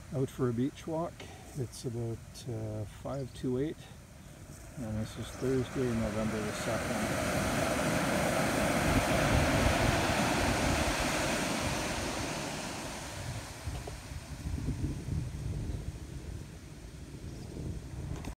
out for a beach walk. It's about 5 to 8, and this is Thursday, November the 2nd.